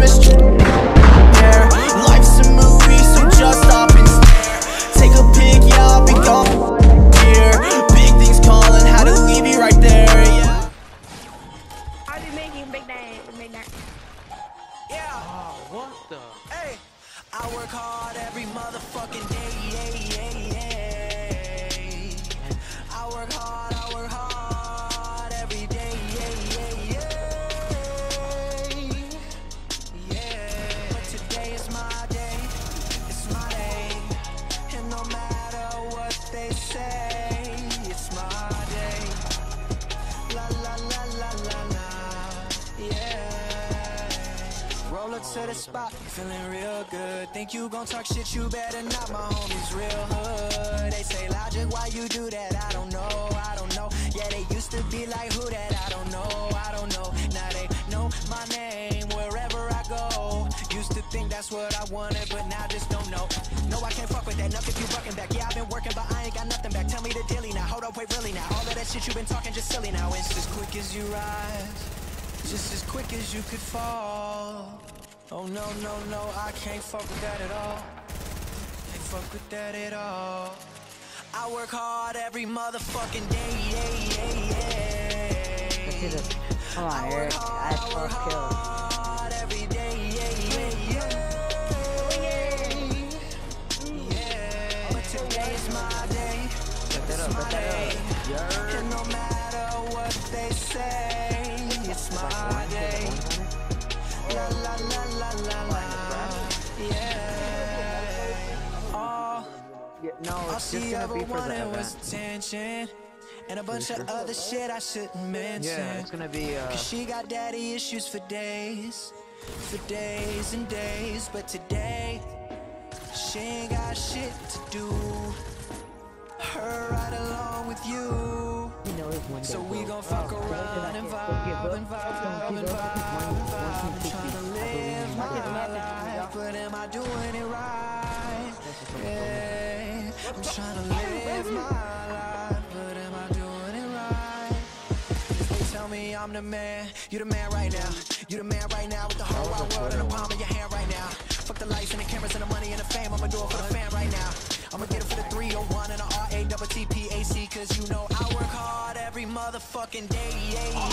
just there. Life's a movie, so just stop and stare. Take a pic, yeah, I'll be gone here. Big things calling, had to leave you right there, yeah. I'll be making big day. Yeah. Oh, what the? Hey, I work hard every motherfucking day, yeah, yeah, yeah. I work hard every day, yeah, yeah, yeah. Yeah, but today is my day, it's my day. And no matter what they say, it's my day. La la la la la la, yeah. Roll up to the spot, feeling real good. Think you gon' talk shit, you better not, my homies real hood. They say, Logic, why you do that? I don't know, I don't know. Yeah, they used to be like, who that? I don't know, I don't know. Now they know my name wherever I go. Used to think that's what I wanted, but now just don't know. No, I can't fuck with that, nothing if you bucking back. Yeah, I've been working, but I ain't got nothing back. Tell me the dealie now, hold up, wait, really now. All of that shit you been talking just silly now. It's as quick as you rise, just as quick as you could fall. Oh no, no, no, I can't fuck with that at all. Can't fuck with that at all. I work hard every motherfucking day, yeah, yeah, yeah. Come on, Eric, I have 12 kills. Hard every day, yeah, yeah, yeah. Yeah, but today is my day. It's my day. And no matter what they say, it's my day. La la la la la la, yeah. All she ever wanted was attention and a bunch of other shit I shouldn't mention. Yeah, it's gonna be Cause she got daddy issues for days and days. But today she ain't got shit to do. Her right along with you. So we gon' fuck around and vibe and vibe and vibe. I'm trying to live my life, but am I doing it right? Yeah, I'm trying to live my life, but am I doing it right? They tell me I'm the man, you the man right now. You the man right now with the whole wide world in the palm of your hand right now. Fuck the lights and the cameras and the money and the fame, I'ma do it for the fam right now. I'ma get it for the 301 and the RATTPAC, cause you know I work hard every motherfucking day, yeah,